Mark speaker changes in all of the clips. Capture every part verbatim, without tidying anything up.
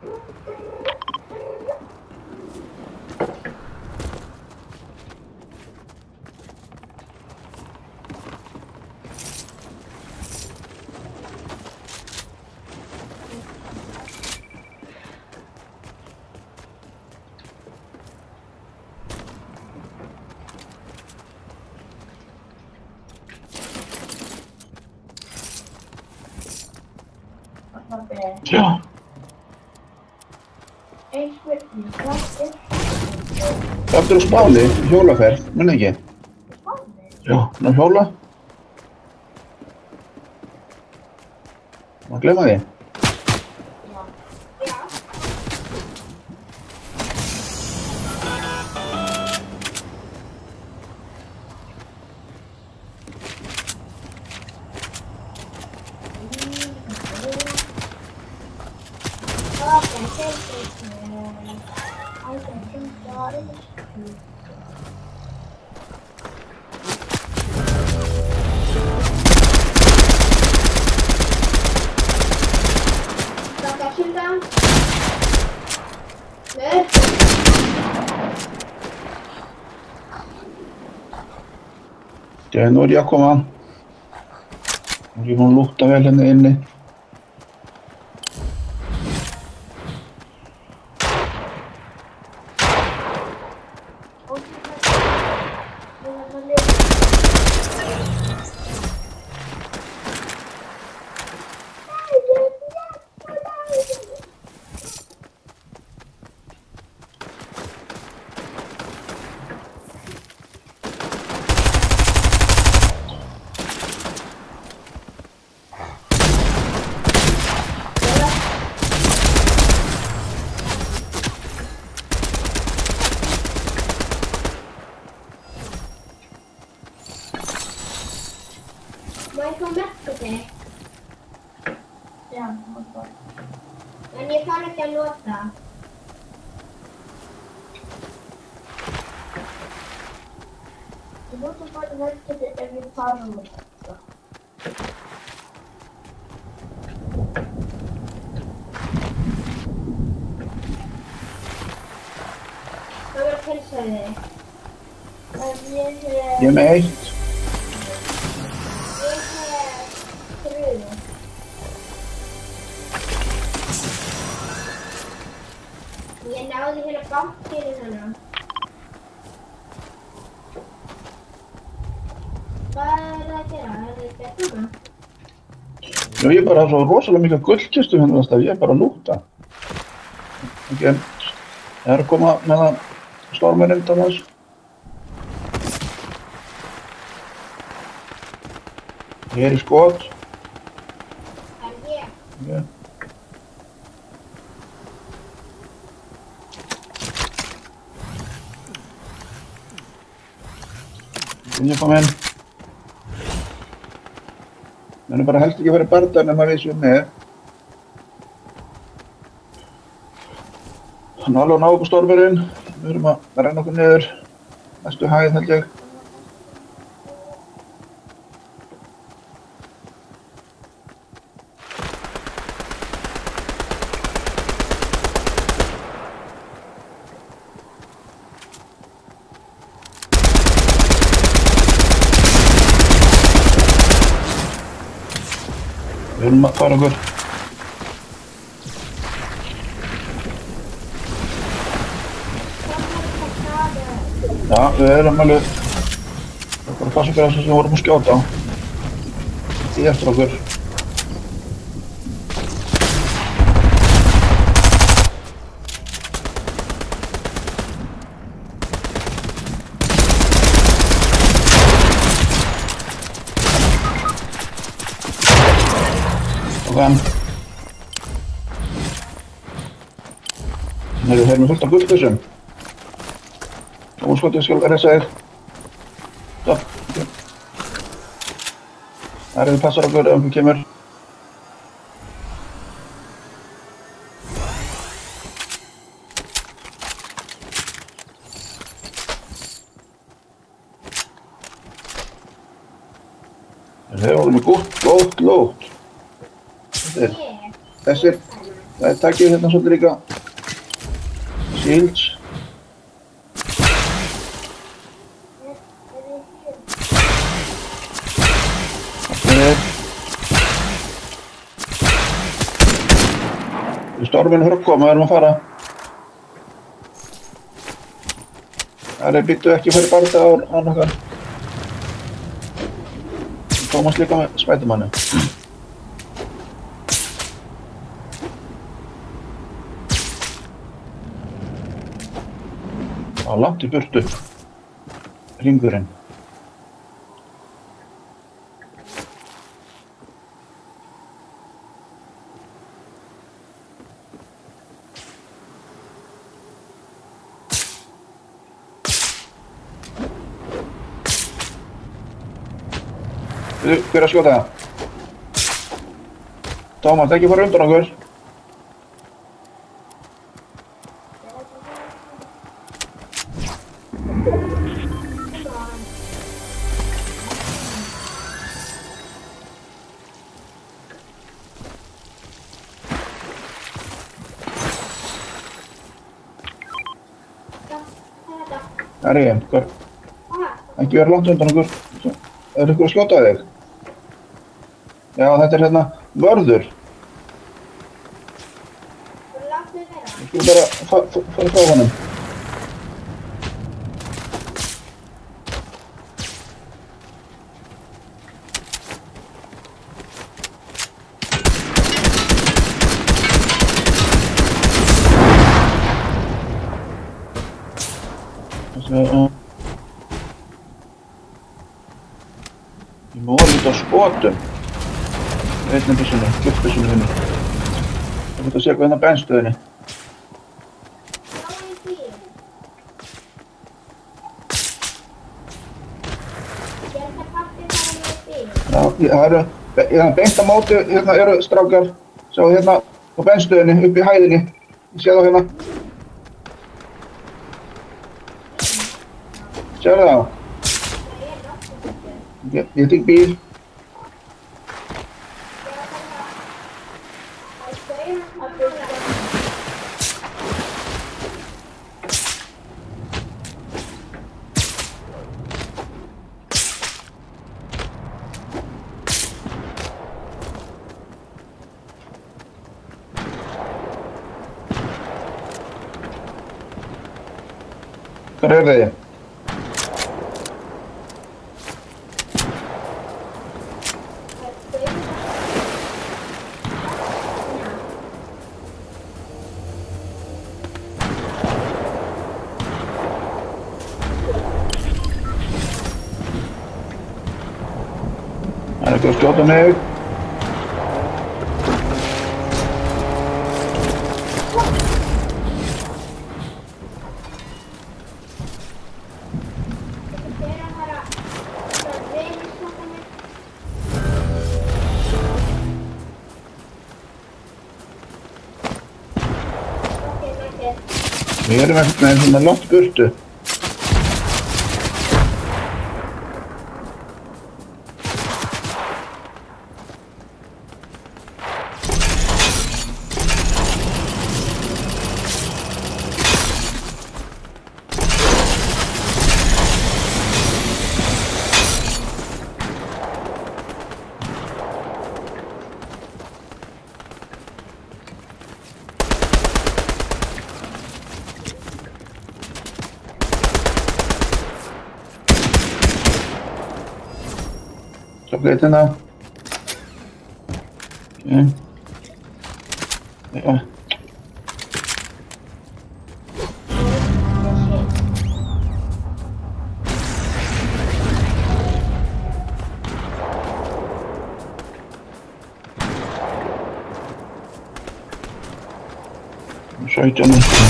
Speaker 1: Ja. Aftur á Spáni, hjólaferð, menn ekki? Já, ná hjóla. Má glemma því? Já, nú er ég að koma. Nú er ég búinn að lúta vel hérna inni.
Speaker 2: Má ég fá merka þig? Já, það var. En ég þarf ekki að nota. Ég nota bara merka þig ef ég þarf að nota. Það var að pilsa þig. En ég er...
Speaker 1: Ég er með eitt.
Speaker 2: Ég náði hérna bankinu hana. Hvað er það að gera? Er það ekki að koma?
Speaker 1: Já, ég bara haf svo rosalega mikla gullkistu hérna þess að ég er bara að lúta. Ok, ég er að koma með það stormurinn til þess. Ég er í skot.
Speaker 2: Er ég?
Speaker 1: Já. Ég kom inn. Menn er bara helst ekki að vera í bardaðin ef maður við séum með. Hann er alveg að ná upp á stormurinn. Við erum að renna okkur niður. Næstu hæð held ég. Við erum að fara okkur. Já, við erum alveg... Við erum bara að passa okkur þess að við vorum að skjóta á. Í eftir okkur. Þann. Nei, við erum fullt af gullbyssum. Og skot ég skal vera þess Stopp. Okay. Það er við passar okkur ef við kemur. Þeir voru með gott, gótt lót. Þessir, Það takk ég hérna svolítið líka. Shields. Það er. Storminn fyrir að koma, við erum að fara. Það er byttu ekki fyrir barða á hann okkar. Tómas líka með smætumannu. Það var langt í burtu. Hringurinn. Hver að skjóta það? Tómas, ekki fara undan okkur. Það er ég, hver? Ekki vera langt undan okkur. Er ykkur að skjóta þig? Já, þetta er hérna vörður. Við skulum bara fara frá honum. Ég má lítið á skotum. Einnig byssunni, kjöldbyssunni finni. Það er að sé hvað hérna benstöðinni. Já, það eru, hérna beint á móti, hérna eru strákar. Sjá hérna á benstöðinni, upp í hæðinni. Ég sé það hérna. Sérðu það? Ég, ég tek bíl. Hvar er þið? Það er ekki að skjóta mig. Við erum ekkert með svona langt burtu. Chocolate hérna. Ok. Já. sautján metra.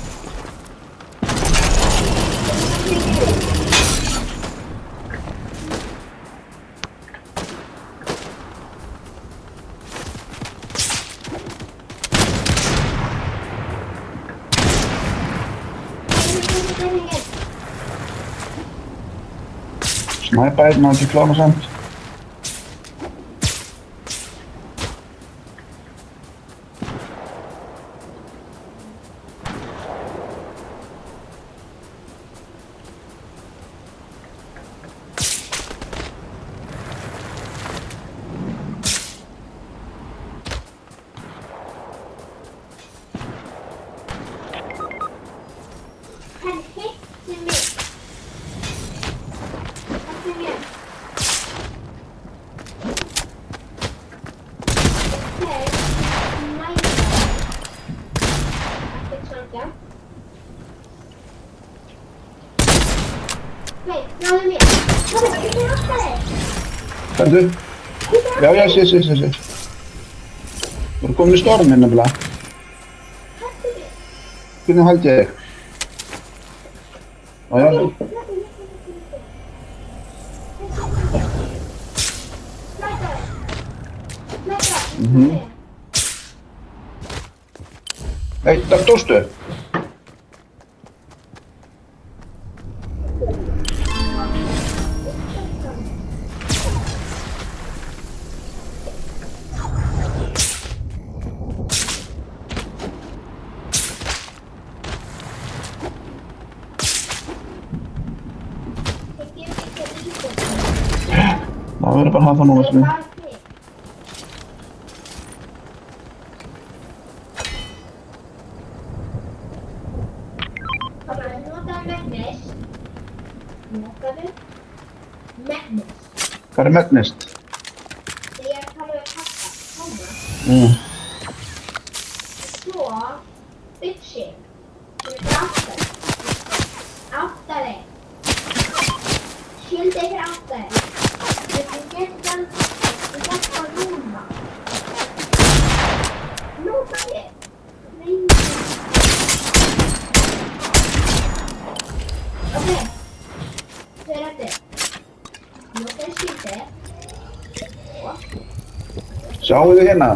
Speaker 1: Snæpa einn og ekki klána samt.
Speaker 2: náðu mér. Pabbi, ég er alltaf þig.
Speaker 1: Hvernig? Já, já, sé, sé, sé, sé. Þú erum komin í storminn nefnilega.
Speaker 2: Hættu mig.
Speaker 1: Hvernig held ég þig? Já, já. Mhm. Nei, það stóðstu. Það verður bara að hafa það núna sem ég. Hvað er megnist?
Speaker 2: Þegar ég tala við pappa, mamma,
Speaker 1: Mm.
Speaker 2: svo bitchi, sem er áttari, áttari, skildi fyrir áttari, þetta getur þann, þetta er bara núna, núna ég, nei, ok, þau er þetta. Nota skildi og
Speaker 1: Sjáu þið hérna?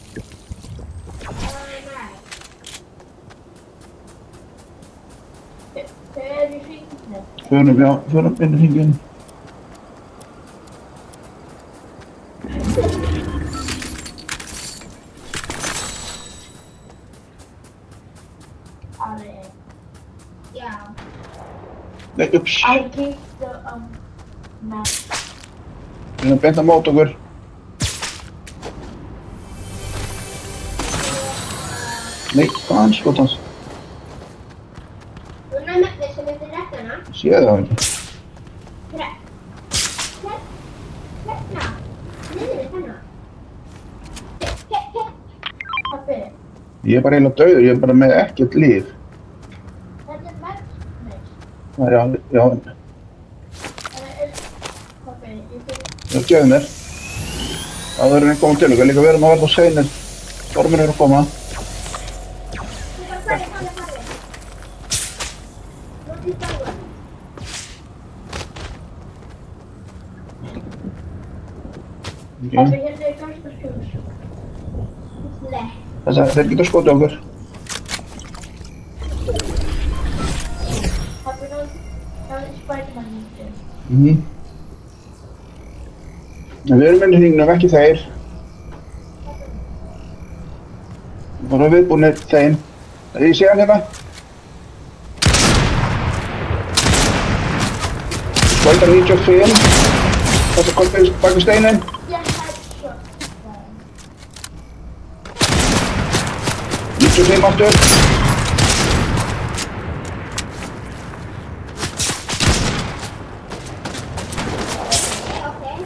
Speaker 2: nei. Þau eru í hringnum.
Speaker 1: Förum, já, förum inn í hringinn.
Speaker 2: Ari. Já.
Speaker 1: Nei, ups.
Speaker 2: I gave the um map.
Speaker 1: Við erum beint að móta okkur. Nei, hvað hans skotans?
Speaker 2: Núna er megnir sem heitir rettana.
Speaker 1: Séð það ekki.
Speaker 2: Rett. Rett. Rettna. Niður þennan. Hitt, hitt, hitt. Pappi.
Speaker 1: Ég er bara eiginlega dauður, ég er bara með ekkert líf.
Speaker 2: Þetta er megnir.
Speaker 1: Það er alveg, já,
Speaker 2: Pappi, ég fyrir.
Speaker 1: já, gefðu mér. Það verður einn komið til okkar, líka verðum að verða seinir. Stormur er að koma.
Speaker 2: Farið, farið, farið. Nú til dagur.
Speaker 1: Okay.
Speaker 2: Pappi, hérna er gastaskjós. Lett.
Speaker 1: Þess að þeir geta skotið okkur.
Speaker 2: Pappi, nú er Spiderman hýttu.
Speaker 1: Mhm. En við erum inn í hringnum, ekki þeir. Bara viðbúnir þeim. Ég sé hann hérna. Skvaldar níutíu og fimm. Þetta kom bak við steinin.
Speaker 2: Ég hef svo.
Speaker 1: níutíu og fimm aftur.
Speaker 2: Ok.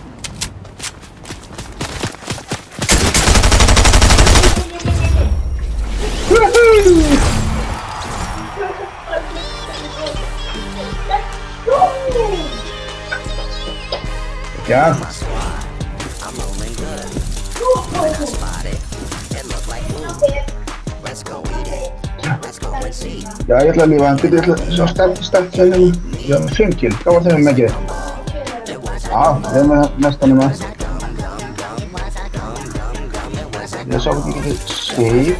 Speaker 1: Woohoo! Ja.
Speaker 3: I'm rolling good. When I spot it, it look like food. Let's go eat it. Let's go and see.
Speaker 1: Já, ég ætla að lífa hann. Getur ég ætla að sjá stærkt stærkt hérna. Ég var með fimm kill. Hvað var þeim með ekki? Já, við erum með mestan um það. Ég sá ekki ekki save.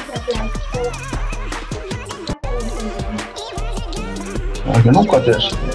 Speaker 1: Það er ekki nú hvað þess.